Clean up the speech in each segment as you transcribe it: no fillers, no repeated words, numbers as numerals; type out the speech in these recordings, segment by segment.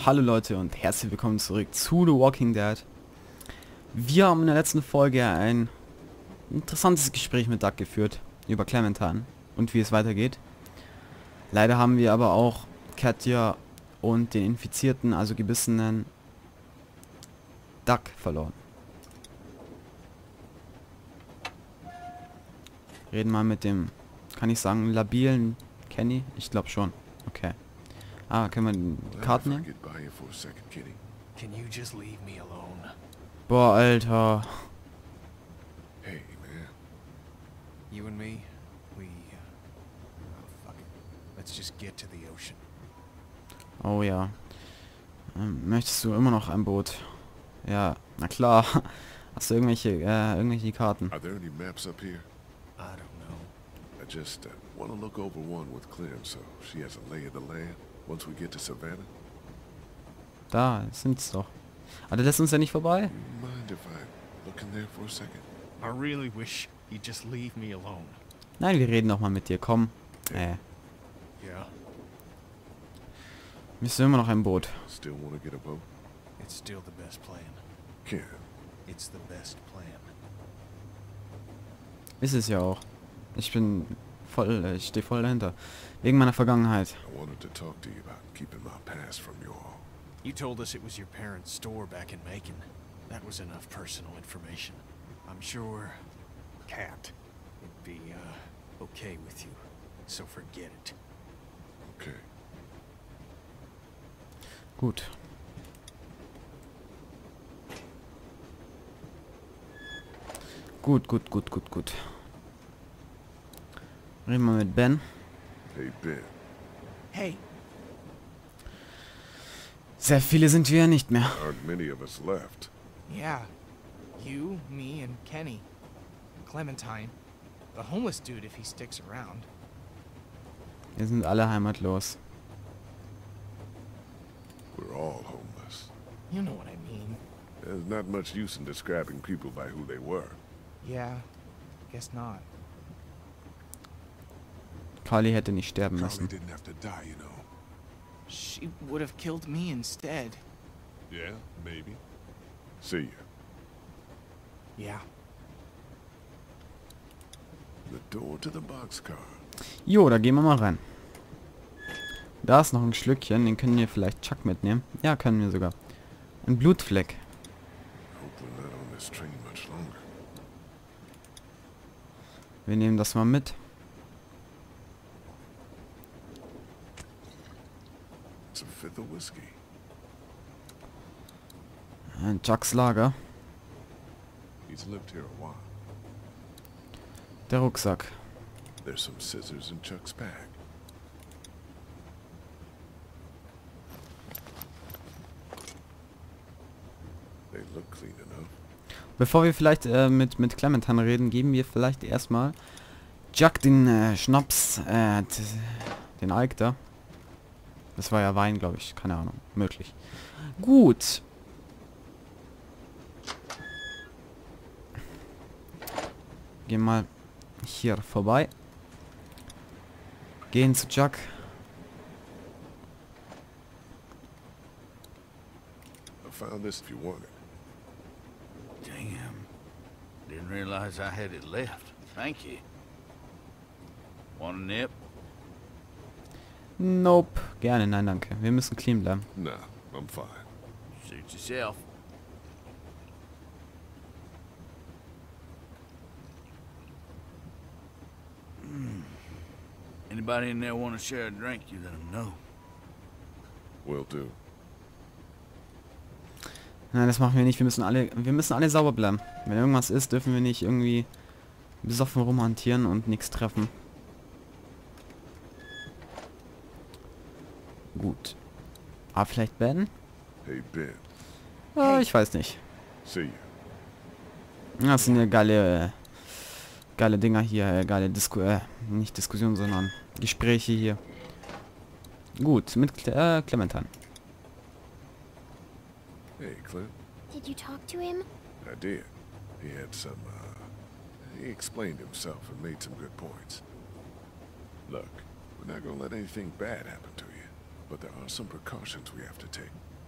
Hallo Leute und herzlich willkommen zurück zu The Walking Dead. Wir haben in der letzten Folge ein interessantes Gespräch mit Doug geführt über Clementine und wie es weitergeht. Leider haben wir aber auch Katja und den infizierten, also gebissenen Doug verloren. Reden mal mit dem, kann ich sagen, labilen Kenny? Ich glaube schon. Okay. Ah, können wir die Karten nehmen? Can you just leave me alone? Boah, Alter. Hey, man. You and me, oh, fuck it. Let's just get to the ocean. Oh ja. Möchtest du immer noch ein Boot? Ja, na klar. Hast du irgendwelche Karten? Are there any maps up here? I don't know. I just want to look over one with Clem so she has a lay of the land once we get to Savannah. Da sind's doch. Aber der lässt uns ja nicht vorbei. Mind if I look in there for a second? I really wish you'd just leave me alone. Nein, wir reden doch mal mit dir. Komm. Yeah. Bist du immer noch ein Boot? Still want to get a boat? It's still the best plan. Ken, It's the best plan. Ist es ja auch. Ich stehe voll dahinter. Wegen meiner Vergangenheit. I wanted to talk to you about keeping my past from you all. You told us it was your parents' store back in Macon. That was enough personal information. I'm sure Kat would be, okay with you. So forget it. Okay. Gut. Gut. Reden wir mit Ben. Hey, Ben. Hey, Sehr viele sind wir ja nicht mehr. Aren't many of us left. Yeah. You, me, and Kenny. Clementine. The homeless dude if he sticks around. Wir sind alle heimatlos. We're all homeless. You know what I mean. There's not much use in describing people by who they were. Yeah. Guess not. Carly hätte nicht sterben Carly müssen. didn't have to die, you know. She would have killed me instead. Yeah, maybe. See ya. Yeah. The door to the boxcar. Jo, da gehen wir mal rein. Da ist noch ein Schlückchen, den können wir vielleicht Chuck mitnehmen. Ja, können wir sogar. Ein Blutfleck. Hope we're not on this train much longer. Wir nehmen das mal mit. It's a fifth of whiskey. Ein Chucks Lager. He's lived here a while. Der Rucksack. There's some scissors in Chuck's bag. They look clean enough. Bevor wir vielleicht mit Clementine reden, geben wir vielleicht erstmal Chuck den Schnaps, den Alk da. Das war ja Wein, glaube ich. Keine Ahnung. Möglich. Gut. Gehen mal hier vorbei. Gehen zu Chuck. I found this if you want it. Damn. Didn't realize I had it left. Thank you. Want a nip? Nope. Gerne, nein, danke. Wir müssen clean bleiben. Nah, I'm fine. Suit yourself. Anybody in there want to share a drink, you let them know. Will do. Nein, das machen wir nicht. Wir müssen alle sauber bleiben. Wenn irgendwas ist, dürfen wir nicht irgendwie besoffen rumhantieren und nichts treffen. Gut. Ah, vielleicht Ben? Hey, Ben. Ah, ich weiß nicht. See ya. Das sind ja geile Dinger hier, geile nicht Diskussion, sondern Gespräche hier. Gut, mit Clementine. Hey, Clint. Did you talk to him? I did. He had some, he explained himself and made some good points. Look, we're not gonna let anything bad happen to you, but there are some precautions we have to take.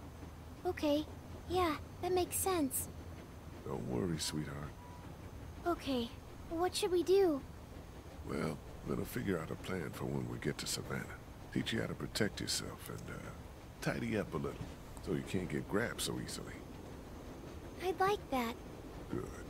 Okay. Yeah, that makes sense. Don't worry, sweetheart. Okay. What should we do? Well, I'm gonna figure out a plan for when we get to Savannah. Teach you how to protect yourself and, tidy up a little so you can't get grabbed so easily. I'd like that. Good.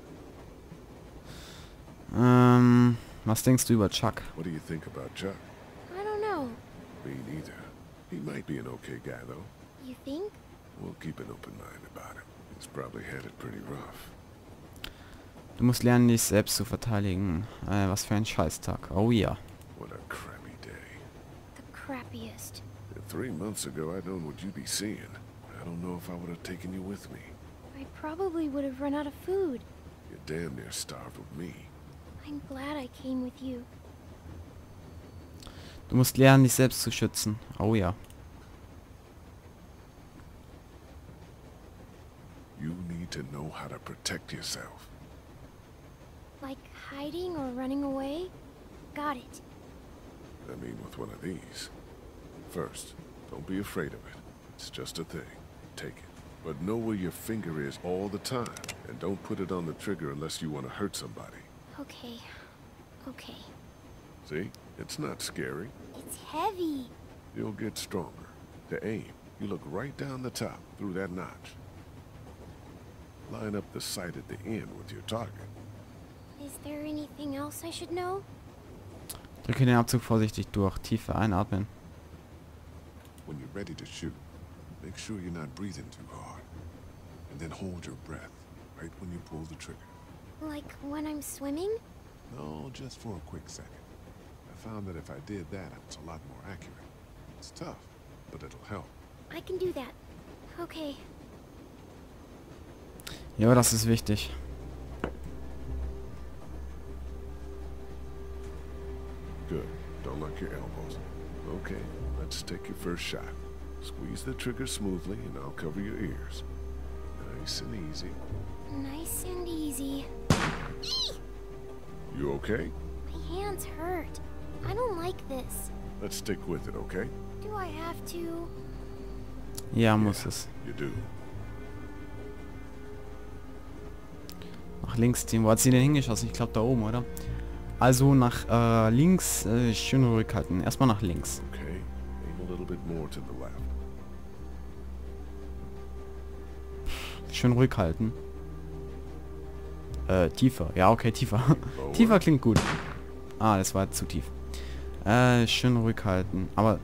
Was denkst du über Chuck? What do you think about Chuck? I don't know. Me neither. He might be an okay guy, though. You think? We'll keep an open mind about him. He's probably had it pretty rough. Du musst lernen, dich selbst zu verteidigen. Was für ein Scheißtag. Oh ja. What a crappy day. The crappiest. If 3 months ago I'd known what you'd be seeing, I don't know if I would have taken you with me. I probably would have run out of food. You're damn near starved with me. I'm glad I came with you. Du musst lernen, dich selbst zu schützen. Oh ja. You need to know how to protect yourself. Like hiding or running away? Got it. I mean, with one of these. First, don't be afraid of it. It's just a thing. Take it. But know where your finger is all the time. And don't put it on the trigger unless you want to hurt somebody. Okay. Okay. See? It's not scary. It's heavy. You'll get stronger. To aim, you look right down the top, through that notch. Line up the sight at the end with your target. Is there anything else I should know? Drücke den Abzug vorsichtig durch. Tiefe einatmen. When you're ready to shoot, make sure you're not breathing too hard. And then hold your breath, right when you pull the trigger. Like when I'm swimming? No, just for a quick second. I found that if I did that, I was a lot more accurate. It's tough, but it'll help. I can do that. Okay. Ja, das ist wichtig. Good. Don't lock your elbows. Okay, let's take your first shot. Squeeze the trigger smoothly, and I'll cover your ears. Nice and easy. Nice and easy. You okay? My hands hurt. I don't like this. Let's stick with it, okay? Do I have to? Ja, muss es. You do. Nach links ziehen. Wo hat sie denn hingeschossen? Ich glaube da oben, oder? Also nach links schön rückhalten. Erstmal nach links. Okay. Aim a little bit more to the left. Schön rückhalten. Tiefer. Ja, okay, tiefer. Tiefer klingt gut. Ah, das war jetzt zu tief. Schön rückhalten. Aber...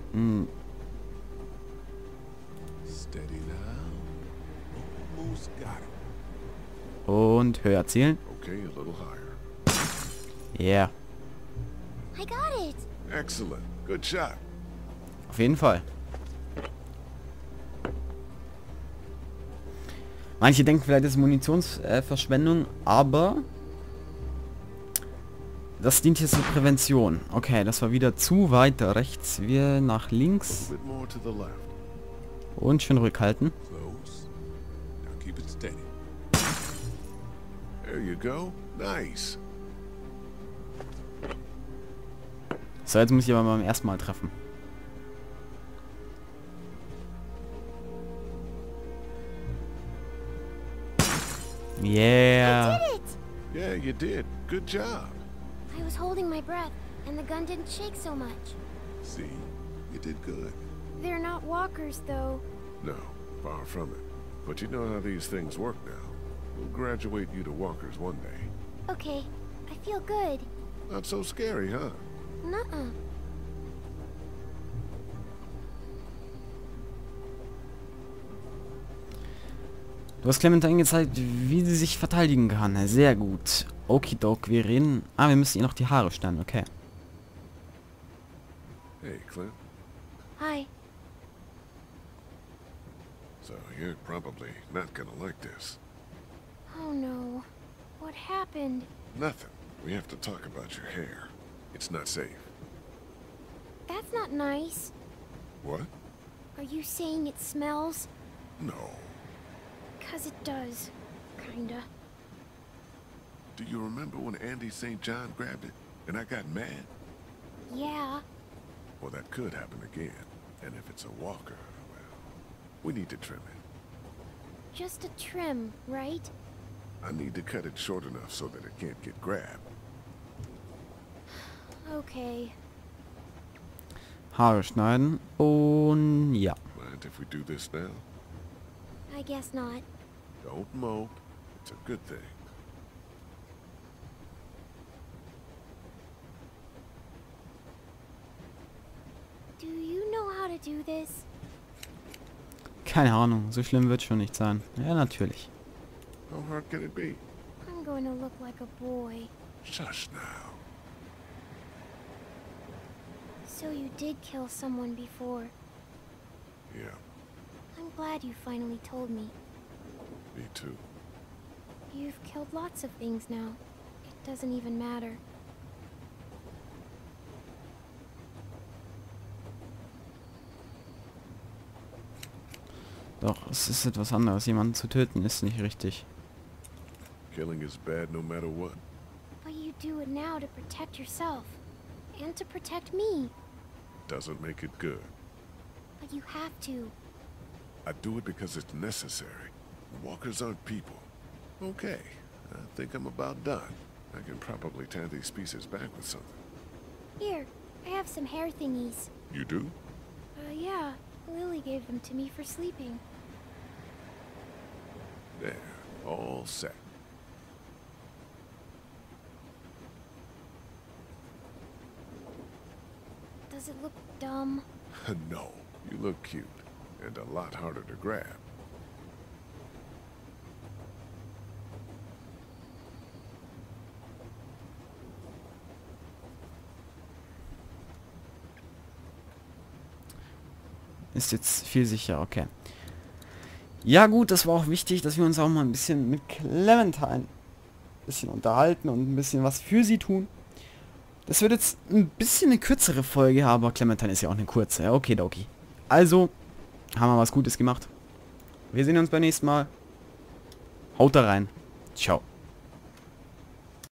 Steady now. Almost got it. Und höher zielen. Okay, a little higher. Yeah. I got it. Excellent. Good shot. Auf jeden Fall. Manche denken vielleicht, das ist Munitionsverschwendung, aber das dient hier zur Prävention. Okay, das war wieder zu weit rechts. Wir nach A links little bit more to the left. und schön rückhalten. Close. Now keep it steady. There you go. Nice. So, jetzt muss ich aber beim ersten Mal treffen. Yeah. I did it. Yeah, you did. Good job. I was holding my breath, and the gun didn't shake so much. See? You did good. They're not walkers, though. No, far from it. But you know how these things work now. We'll graduate you to walkers one day. Okay, I feel good. Not so scary, huh? Nuh-uh. Du hast Clementine gezeigt, wie sie sich verteidigen kann. Sehr gut. Okidok, wir reden... Ah, wir müssen ihr noch die Haare schneiden, okay. Hey, Clint. Hi. So you're probably not gonna like this. Oh no. What happened? Nothing. We have to talk about your hair. It's not safe. That's not nice. What? Are you saying it smells? No. 'Cause it does. Kinda. Do you remember when Andy St. John grabbed it and I got mad? Yeah. Well, that could happen again. And if it's a walker, well, we need to trim it. just a trim, right? I need to cut it short enough so that it can't get grabbed. Okay. Haare schneiden und ja. Mind if we do this now? I guess not. Don't mope. It's a good thing. Do you know how to do this? Keine Ahnung, so schlimm wird schon nicht sein. Ja, natürlich. How hard can it be? I'm going to look like a boy. Shush now. So you did kill someone before. Yeah, I'm glad you finally told me. me too. You've killed lots of things now. It doesn't even matter. Doch, es ist etwas anderes. Jemanden zu töten ist nicht richtig. Killing is bad no matter what. But you do it now to protect yourself. And to protect me. Doesn't make it good. But you have to. I do it because it's necessary. Walkers aren't people. Okay, I think I'm about done. I can probably tie these pieces back with something. Here, I have some hair thingies. You do? Yeah. Lily gave them to me for sleeping. There, all set. Does it look dumb? No, you look cute, and a lot harder to grab. Ist jetzt viel sicher, okay. Ja gut, das war auch wichtig, dass wir uns auch mal ein bisschen mit Clementine ein bisschen unterhalten und ein bisschen was für sie tun. Das wird jetzt ein bisschen eine kürzere Folge, aber Clementine ist ja auch eine kurze. Okay, okay. Also, haben wir was Gutes gemacht. Wir sehen uns beim nächsten Mal. Haut da rein. Ciao.